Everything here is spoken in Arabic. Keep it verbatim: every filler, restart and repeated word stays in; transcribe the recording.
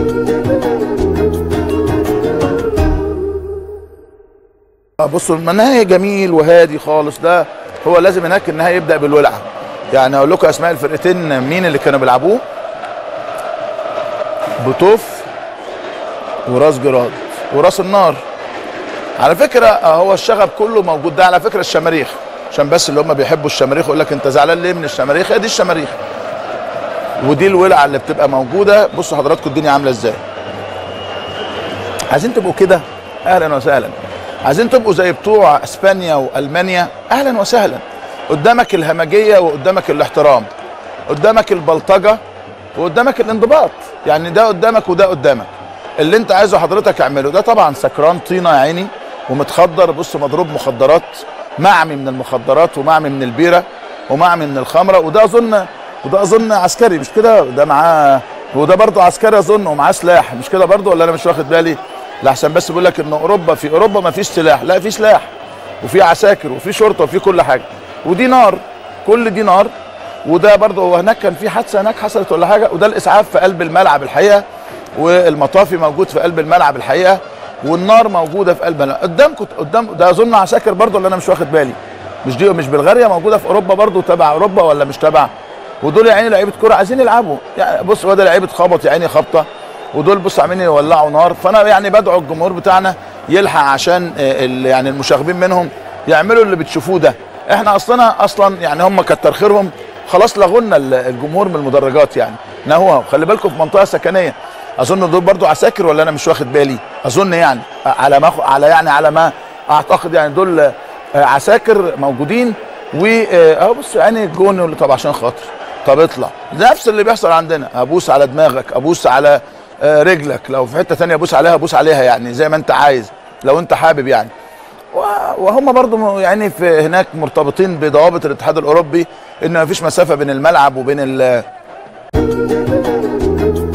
بصوا النهائي جميل وهادي خالص، ده هو لازم هناك النهائي يبدا بالولعه. يعني اقول لكم اسماء الفرقتين مين اللي كانوا بيلعبوه: بوتوف وراس جراد وراس النار. على فكره هو الشغب كله موجود ده، على فكره الشماريخ، عشان بس اللي هم بيحبوا الشماريخ يقول لك انت زعلان ليه من الشماريخ؟ هي دي الشماريخ ودي الولعه اللي بتبقى موجوده. بصوا حضراتكم الدنيا عامله ازاي. عايزين تبقوا كده اهلا وسهلا، عايزين تبقوا زي بتوع اسبانيا والمانيا اهلا وسهلا. قدامك الهمجيه وقدامك الاحترام، قدامك البلطجه وقدامك الانضباط، يعني ده قدامك وده قدامك. اللي انت عايزه حضرتك اعمله. ده طبعا سكران طينه يا عيني ومتخدر، بص مضروب مخدرات، معمي من المخدرات ومعمي من البيره ومعمي من الخمره. وده اظن وده اظن عسكري مش كده؟ ده معاه، وده برضه عسكري اظن ومعاه سلاح مش كده برضه، ولا انا مش واخد بالي؟ لحسن بس بيقول لك ان اوروبا، في اوروبا ما فيش سلاح، لا في سلاح وفي عساكر وفي شرطه وفي كل حاجه، ودي نار، كل دي نار. وده برضه هو هناك كان في حادثه هناك حصلت ولا حاجه، وده الاسعاف في قلب الملعب الحقيقه، والمطافي موجود في قلب الملعب الحقيقه، والنار موجوده في قلب الملعب. قدامكم قدام ده اظن عساكر برضه اللي انا مش واخد بالي. مش دي مش بلغاريا موجوده في اوروبا برضه، تبع اوروبا ولا مش تبع؟ ودول يا عيني لعيبه كوره عايزين يلعبوا، يعني بص هو ده لعيبه خبط يا عيني خبطه، ودول بص عاملين يولعوا نار. فانا يعني بدعو الجمهور بتاعنا يلحق عشان يعني المشاغبين منهم يعملوا اللي بتشوفوه ده. احنا اصلا اصلا يعني هم كتر خيرهم خلاص لغوا لنا الجمهور من المدرجات، يعني نهوها. خلي بالكم في منطقه سكنيه، اظن دول برضو عساكر ولا انا مش واخد بالي؟ اظن يعني على ما على يعني على ما اعتقد يعني دول عساكر موجودين. واهو بص يعني الجون، طب عشان خاطر طب اطلع، نفس اللي بيحصل عندنا. ابوس على دماغك، ابوس على رجلك، لو في حته ثانيه ابوس عليها ابوس عليها، يعني زي ما انت عايز لو انت حابب يعني. وهم برضو يعني في هناك مرتبطين بضوابط الاتحاد الاوروبي ان مفيش مسافه بين الملعب وبين ال